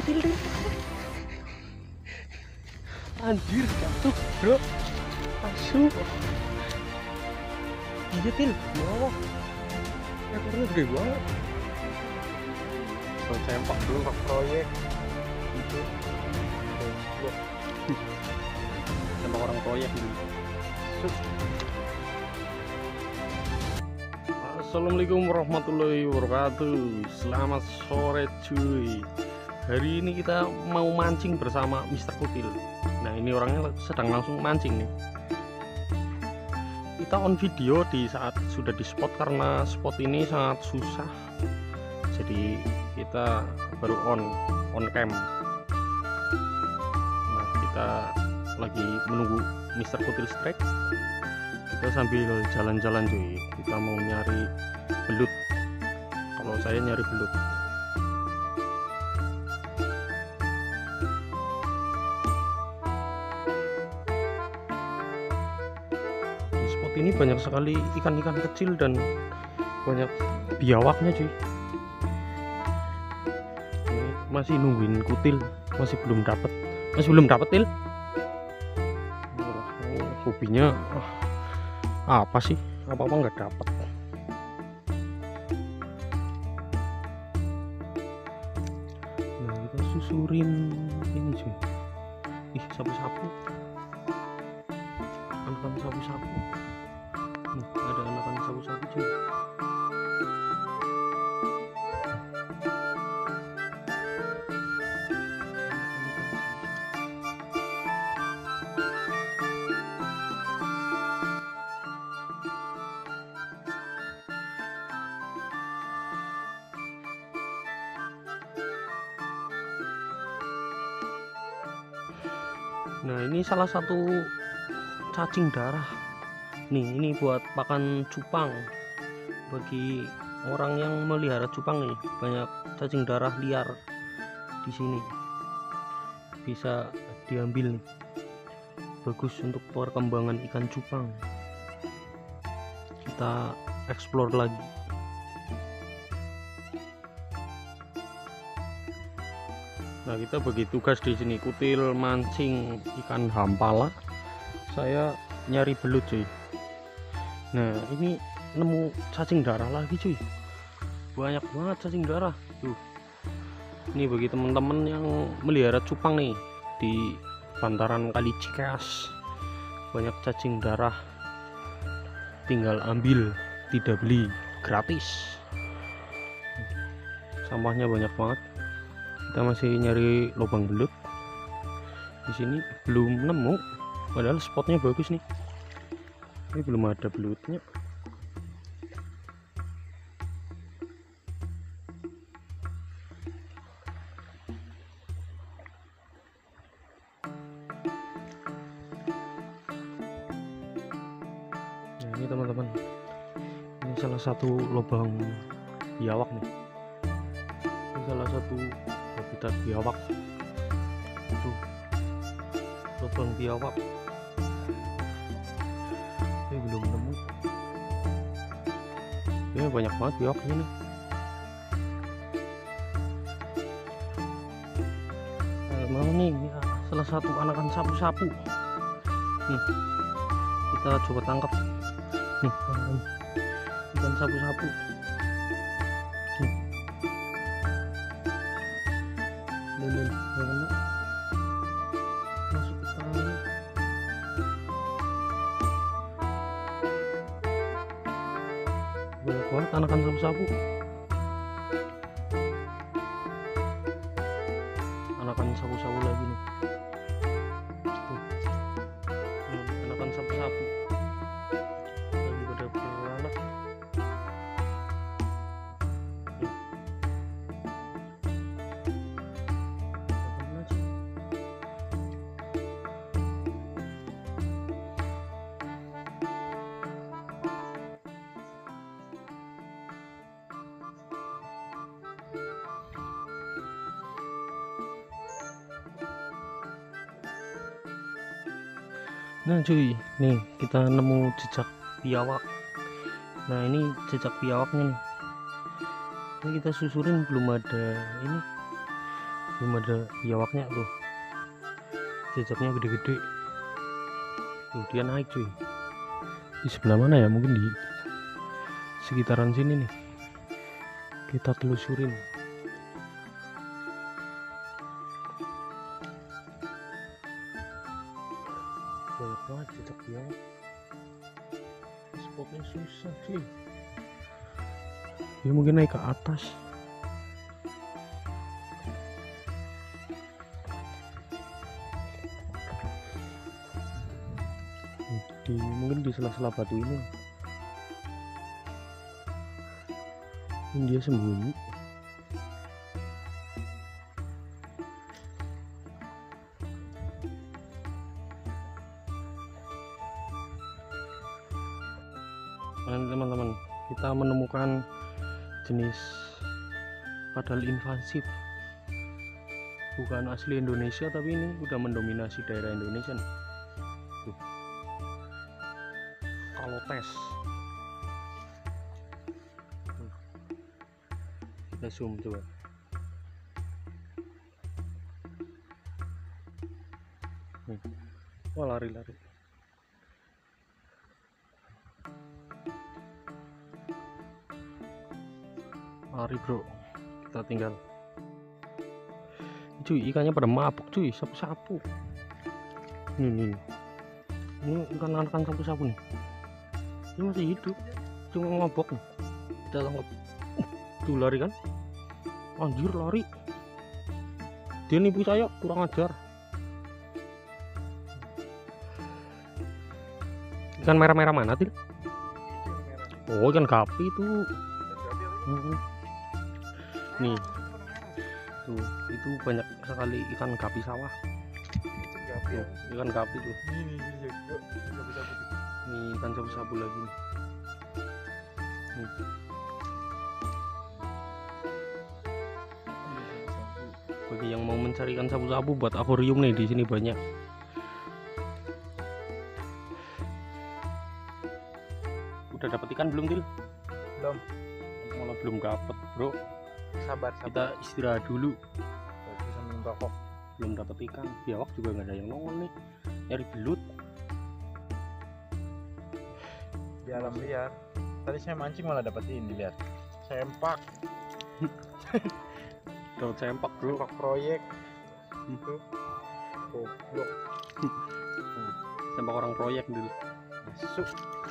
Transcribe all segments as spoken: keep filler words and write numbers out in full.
Til, Til. Anjir, jatuh, bro. Asu. Iya, Til. Wow. Ekornya gede banget. Saya sempak dulu ke proyek. Itu. Sama orang proyek ini. Assalamualaikum warahmatullahi wabarakatuh. Selamat sore cuy. Hari ini kita mau mancing bersama mister Kutil. Nah, ini orangnya sedang langsung mancing nih. Kita on video di saat sudah di spot karena spot ini sangat susah. Jadi kita baru on on cam. Nah, kita lagi menunggu mister Kutil strike. Kita sambil jalan-jalan cuy. Kita mau nyari belut. Kalau saya nyari belut. Di spot ini banyak sekali ikan-ikan kecil dan banyak biawaknya cuy. Ini masih nungguin Kutil, masih belum dapat. Masih belum dapat, Til. Hobinya ah, apa sih? Apa-apa nggak dapat. Nah, kita susurin ini cuy. Ih, sapu-sapu. Anakan sapu-sapu. Nih, ada anakan sapu-sapu cuy. Nah, ini salah satu cacing darah. Nih, ini buat pakan cupang. Bagi orang yang melihara cupang nih, banyak cacing darah liar di sini. Bisa diambil nih. Bagus untuk perkembangan ikan cupang. Kita explore lagi. Nah, kita bagi tugas di sini. Kutil mancing ikan hampala, saya nyari belut cuy. Nah, ini nemu cacing darah lagi cuy. Banyak banget cacing darah tuh. Ini bagi teman-teman yang melihara cupang nih di bantaran Kali Cikeas. Banyak cacing darah, tinggal ambil, tidak beli, gratis. Sampahnya banyak banget. Kita masih nyari lubang belut. Di sini belum nemu, padahal spotnya bagus nih. Ini belum ada belutnya. Nah, ini teman-teman, ini salah satu lubang biawak nih. Ini salah satu habitat biawak. Tuh, lubang biawak. Ini belum nemu. Ini banyak banget biawaknya nih. Nah, mau nih ya, salah satu anakan sapu-sapu. Nih, kita coba tangkap. Nih, ikan sapu-sapu. Ini kena masuk ke tangan. Banyak banget anakan sapu-sapu. Anakan sapu-sapu lagi nih. Tuh. Nih, anakan sapu-sapu lagi pada beranak. Nah cuy, nih kita nemu jejak biawak. Nah, ini jejak biawaknya nih. Ini kita susurin belum ada ini, belum ada biawaknya tuh, jejaknya gede-gede tuh, dia naik cuy. Di sebelah mana ya, mungkin di sekitaran sini nih, kita telusurin. Banyak banget jejak biawak, spotnya susah cuy, dia mungkin naik ke atas. Di, mungkin di sela-sela batu ini. Ini dia sembunyi. Nah, teman-teman, kita menemukan jenis padahal invasif, bukan asli Indonesia, tapi ini udah mendominasi daerah Indonesia nih. Tuh. Kalotes. Tuh. Kita zoom coba. Nih. Wah, lari-lari. Lari bro, kita tinggal. Cuy, ikannya pada mabuk cuy, sapu-sapu. Nih, nih. Ini ikan anakan sapu-sapu nih. Ini masih hidup, cuma ngobok nih. Kita tangkap. Uh, tuh lari kan? Anjir, lari. Dia nipu saya, kurang ajar. Ikan merah-merah mana tuh? Oh, ikan gapi tuh. Hmm. Nih, tuh itu banyak sekali ikan gapi sawah. Tuh, ikan gapi tuh. Ini ikan sapu-sapu lagi nih. Nih. Bagi yang mau mencari ikan sapu-sapu buat akuarium nih, di sini banyak. Udah dapat ikan belum, Til? Belum. Malah belum dapat, bro. Sabar, sabar. Kita istirahat dulu. Sambil merokok. Belum dapat ikan, biawak juga nggak ada yang nongol nih. Nyari belut. Di alam liar. Tadi saya mancing malah dapat ini, lihat. Sempak. Dapat sempak, bro. Sempak proyek. Itu. Goblok. Sempak orang proyek dulu. Masuk.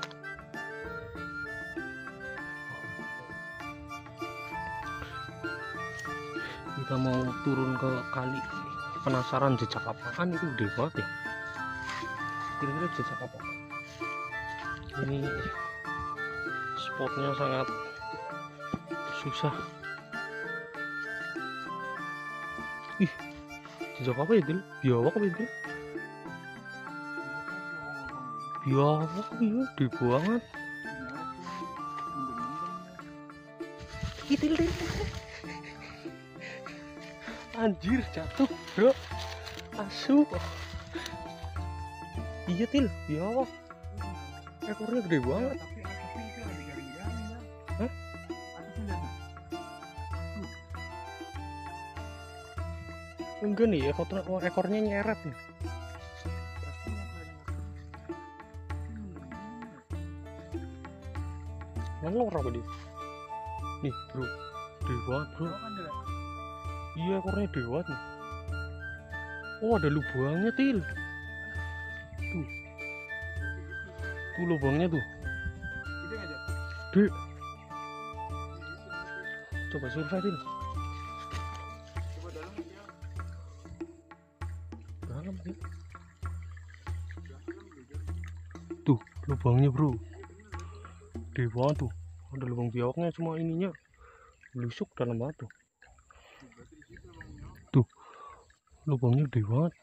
Kita mau turun ke kali, penasaran jejak apaan itu, gede banget ya. Kira-kira jejak apa? Ini spotnya sangat susah. Ih, jejak apa itu? Biawak apa itu? Biawak, iya, gede banget. Itil, anjir, jatuh bro, asu. Iya Til, biawak, ekornya gede banget. Hah? Enggak nih, ekornya, ekornya nyeret nih. Mana orang apa dia? Nih bro, gede banget bro. Iya, ekornya dewat nih. Oh, ada lubangnya, Til. Tuh. Tuh lubangnya tuh. Dek. Coba survei, Til. Dalam, Til. Tuh, lubangnya, bro. Dewat tuh. Ada lubang biawaknya, cuma ininya busuk dalam batu. Tuh, lubangnya gede banget.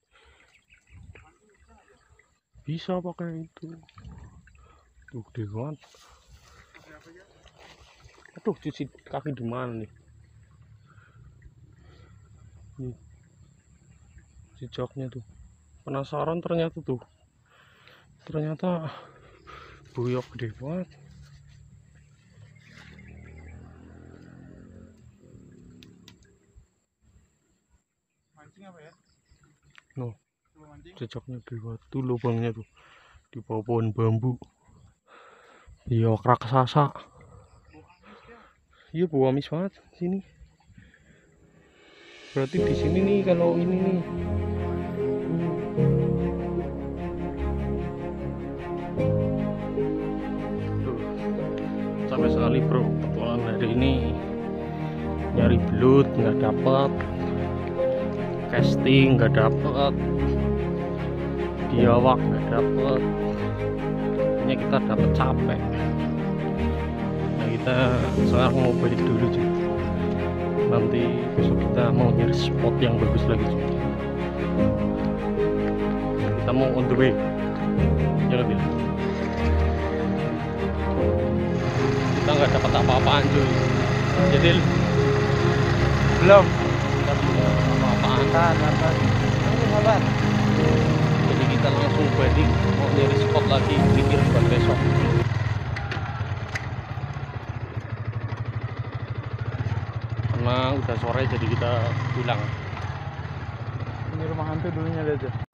Bisa pakai itu. Tuh, gede banget. Aduh, cuci kaki di mana nih? Nih, jejaknya tuh. Penasaran ternyata tuh. Ternyata buyok gede banget. No, jejaknya di batu, lubangnya tuh di bawah pohon bambu. Biawak raksasa. Iya, bau amis banget sini. Berarti di sini nih kalau ini nih. Tuh, capek sekali bro, petualangan hari ini. Nyari belut nggak dapat, casting nggak dapat, biawak nggak dapat. Hanya kita dapat capek. Nah, kita sekarang mau balik dulu cuy. Nanti besok kita mau nyari spot yang bagus lagi cuy. Kita mau on the way. Ya kan, kita nggak dapat apa-apaan cuy. Jadi Belum. kita belum apa-apaan. Tahan, tahan. Ini sabar. Jadi kita langsung balik mau nyari spot lagi, pikir buat besok. Karena udah sore jadi kita pulang. Ini rumah hantu dulunya lihat aja.